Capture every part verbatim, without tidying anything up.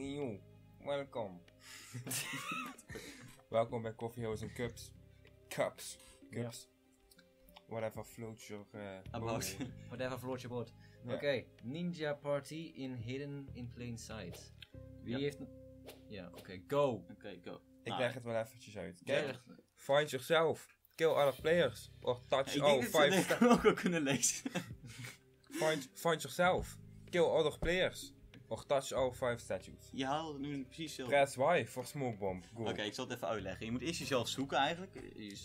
Eeuw, welkom. Welkom bij Coffee House and Cups. Cups. Cups. Ja. Whatever floats your uh, About. Whatever floats your boat. Ja. Oké, okay. Ninja Party in Hidden in Plain Sight. Wie ja. heeft... Ja, oké, okay, go. Oké, okay, go. Ik ah, leg het wel eventjes uit. Kijk, ja, find yourself. Kill other players. Or touch ja, all five statues. Ik denk ook wel kunnen lezen. find, find yourself. Kill other players. Or touch all five statues. Je haalt nu precies zo. Press Y voor smoke bomb. Oké, okay, ik zal het even uitleggen. Je moet eerst jezelf zoeken eigenlijk.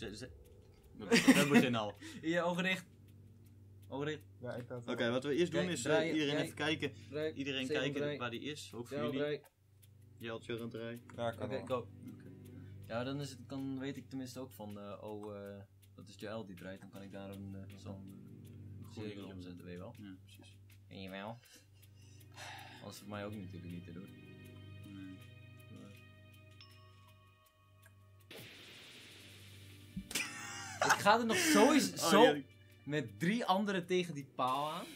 We beginnen al. Je ogen dicht. Ogen dicht. Ja, ik Oké, okay, wat we eerst doen Kijk, is uh, draai, iedereen draai, even kijken. Draai, iedereen kijken draai. Waar die is. Ook voor jullie. Jeltje aan het rijden. Ja, kan Oké, go. Okay. Ja, dan, is het, dan weet ik tenminste ook van, uh, oh, uh, dat is Jael die draait. Dan kan ik daar een uh, zo'n cirkel omzetten, weet je wel. Ja, precies. En je wel. Als voor mij ook natuurlijk niet te doen. Nee. Ik ga er nog sowieso oh, zo ja. met drie anderen tegen die paal aan.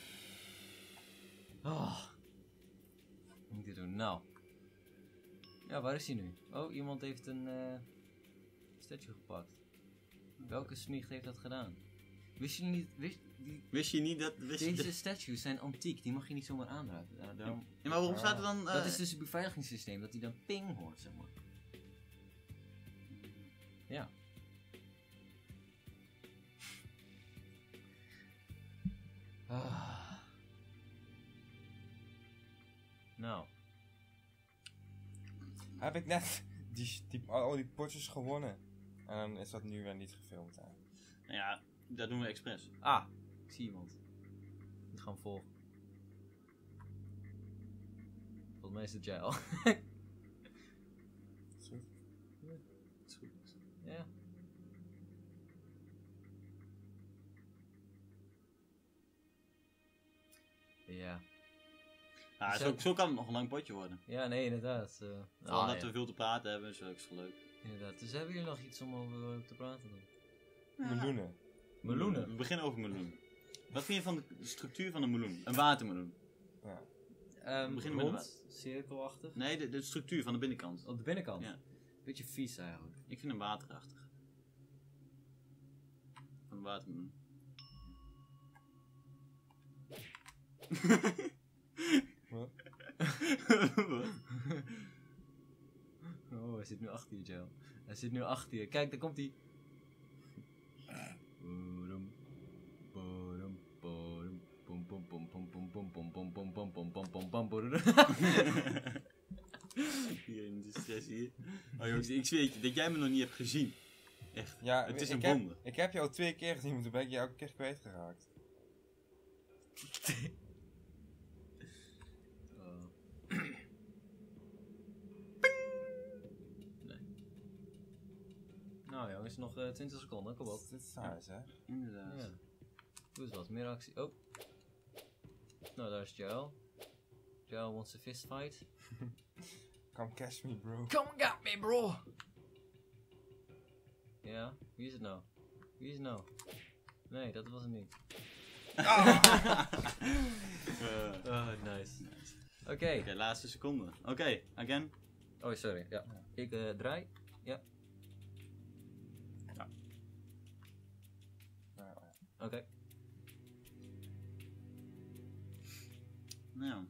Oh. Wat moet ik dit doen? Nou. Ja, waar is hij nu? Oh, iemand heeft een uh, statue gepakt. Welke smiecht heeft dat gedaan? Wist je niet... Wist, die, wist je niet dat... Wist deze je statues zijn antiek, die mag je niet zomaar aanraken. Uh, daarom, ja, maar waarom uh, staat er dan... Uh, dat is dus het beveiligingssysteem, dat hij dan ping hoort, zeg maar. Ja. Ah. Nou. Heb ik net die, die, al die potjes gewonnen. En dan is dat nu weer niet gefilmd. Hè? Nou ja, dat doen we expres. Ah, ik zie iemand. Ik ga hem volgen. Volgens mij is het Jael. Zo. Ja. Zo. Ja. Ja. Ja, zo, zo kan het nog een lang potje worden. Ja, nee, inderdaad. Uh, Vooral ah, dat ja. we veel te praten hebben, is ook zo leuk. Inderdaad. Dus hebben jullie nog iets om over te praten dan? Ja. Meloenen. Meloenen? We beginnen over meloen. Wat vind je van de structuur van een meloen? Een watermeloen. Ja. Um, we beginnen rond, met een cirkelachtig? Nee, de, de structuur van de binnenkant. Op de binnenkant? Ja. Beetje vies eigenlijk. Ik vind hem waterachtig. Van een watermeloen. Wat? Wat? Oh, hij zit nu achter je, Jael. Hij zit nu achter je. Kijk, daar komt hij. Hier in de stress hier. Oh jongens, ik zweer je dat jij me nog niet hebt gezien. Echt. Ja, het is ik een heb, wonder. Ik heb je al twee keer gezien, maar toen ben ik je elke keer kwijtgeraakt. uh. Nee. Nou jongens, nog uh, twintig seconden, kom op. Dit is saai, hè? Inderdaad. Ja. Doe eens wat, meer actie. Oh. Nou, daar is Jael. Jael wants a fist fight. Come catch me, bro. Come get me, bro! Ja, wie is het nou? Wie is het nou? Nee, dat was het niet. Oh, uh. oh nice. nice. Oké. Okay. Okay, laatste seconde. Oké, okay, again. Oh, sorry. Ja. ja. Ik uh, draai. Ja. Ja. Oké. Okay. Nou.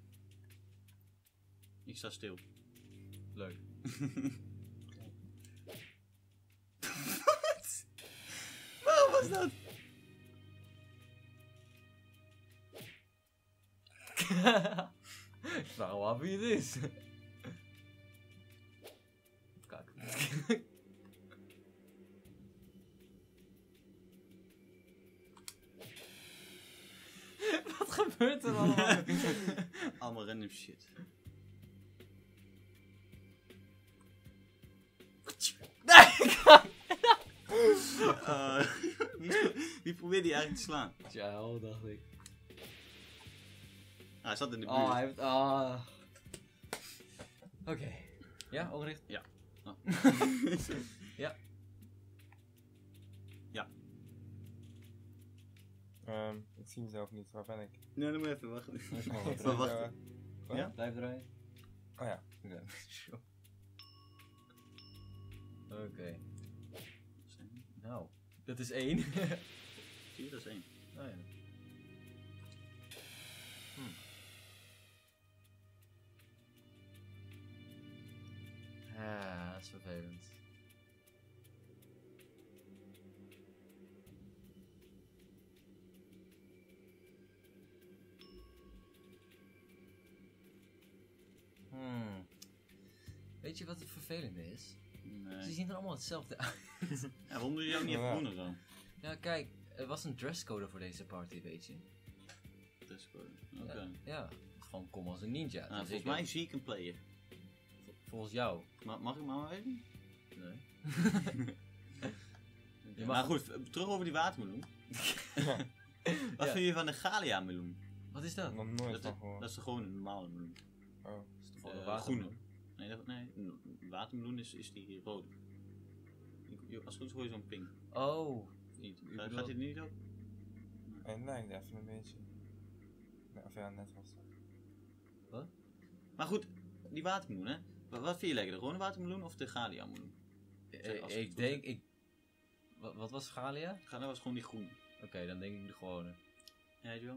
Ik sta stil. Leuk. Wat? Waarom was dat? Ik vraag me af wie het is. Kijk. Wat gebeurt er allemaal? Allemaal random shit. Nee, ik kan... uh, wie, wie probeerde die eigenlijk te slaan? Jael, dacht ik. Ah, hij zat in de buurt. Oh, hij heeft... Ah. Oké. Okay. Ja, oogricht? Ja. Oh. Ja. Ja. Um, ik zie mezelf niet, waar ben ik? Nee, dan moet je even wachten. Even wachten. Uh, ja? Blijf draaien. Oh ja. Oké. Okay. Nou, dat is één. vier is één. Oh ja. Hm. Ah, dat is vervelend. Hmm. Weet je wat het vervelende is? Nee. Ze zien er allemaal hetzelfde uit. Ja, waarom doe je ook niet even groener dan? Ja, kijk, er was een dresscode voor deze party, weet je. Dresscode, oké. Okay. Ja, ja, gewoon kom als een ninja. Nou, volgens mij zie ik een player. Volgens jou. Ma mag ik maar even? Nee. Ja, maar goed, terug over die watermeloen. Wat ja. vind je van de Galia meloen? Wat is dat? Nog nooit dat, van is, gehoord. dat is gewoon een normale meloen. Oh. Is het uh, de groene. Nee, dat, nee, een watermeloen is, is die rood. Als het goed is gooi je zo'n pink. Oh. Niet. Uh, gaat hij niet op? Hij lijkt even een beetje. Nee, of ja, net was. Wat? Maar goed, die watermeloen hè. Wat vind je lekkerder? Gewoon de watermeloen of de Galia meloen? Ik, ik denk, ik... Wat, wat was Galia? Galia was gewoon die groene. Oké, okay, dan denk ik de gewone. Ja, Joe?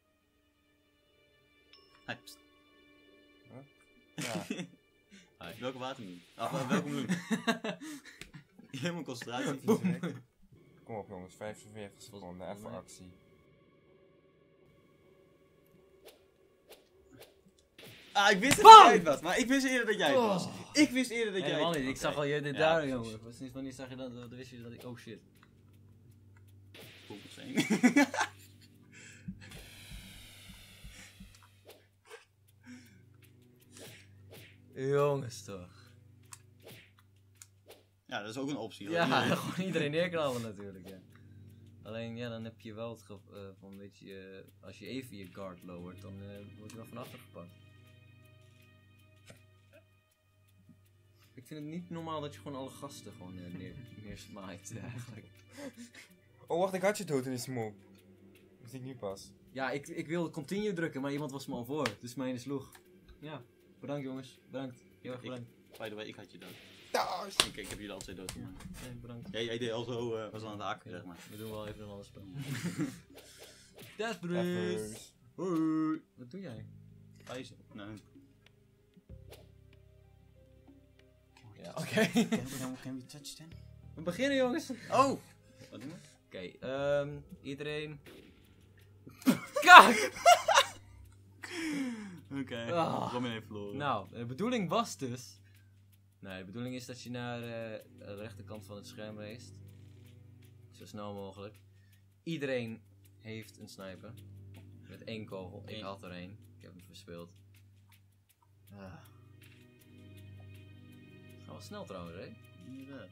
Hey, pst. Huh? Ja. Hi. Welke watermeloen? Ah, welke meloen? Helemaal concentratie. Kom op jongens, vijfenveertig seconden, even nee. actie. Ah, ik wist dat jij het was, maar ik wist eerder dat jij het was. Oh. Ik wist eerder dat hey, jij man, het was. Ik zag al je dit ja, daar, jongen. Sinds wanneer zag je dat? Dan wist je dat ik... Oh shit. Volgens één. Jongens toch. Ja, dat is ook een optie. Ja, iedereen... gewoon iedereen neerknallen natuurlijk, ja. Alleen, ja, dan heb je wel het gevoel uh, van, weet je, uh, als je even je guard lowert, dan uh, word je wel van achter gepakt. Ik vind het niet normaal dat je gewoon alle gasten gewoon uh, neer, neersmaait, uh, eigenlijk. Oh, wacht, ik had je dood in die smoke. Dat zie ik nu pas. Ja, ik, ik wilde continue drukken, maar iemand was me al voor, dus mijn sloeg. Ja, bedankt jongens, bedankt. Heel erg bedankt. Ik, by the way, ik had je dood. Ja, ik, ik heb jullie al twee dood gemaakt. Ja, nee, bedankt. Jij, jij deed al zo, uh, was aan het haken, zeg maar. We doen wel even een ander spel. Death Bruce! Hoi! Wat doe jij? Pijzen. Nee. Ja, oké. Okay. Can, can we touch them? We beginnen jongens! Oh! Wat doen we? Oké, okay, um, iedereen... Kak! Oké, okay. oh. Robin heeft verloren. Nou, de bedoeling was dus... Nee, de bedoeling is dat je naar uh, de rechterkant van het scherm race. Zo snel mogelijk. Iedereen heeft een sniper. Met één kogel. Ik had er één. Ik heb hem verspeeld. Ah. Gaan wel snel trouwens, hè? Inderdaad.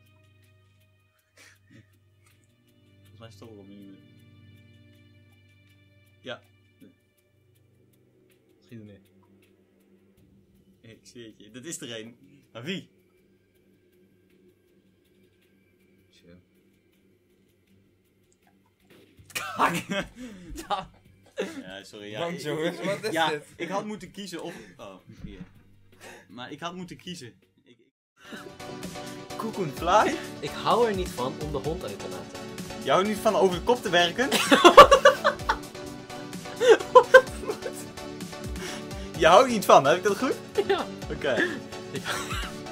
Volgens mij stoppen we op nu. Ja. Schiet er neer. Ik zie het je. Dat is er één. Maar wie? Tja. Kak! Ja, sorry. Ja, Dank ik, jongens, wat is ja, dit? ik had moeten kiezen of... Oh, hier. Maar ik had moeten kiezen. Ik... Cocoon Fly? Ik hou er niet van om de hond uit te laten. Je houdt niet van over de kop te werken? Je houdt niet van, heb ik dat goed? Ja. Oké. Okay.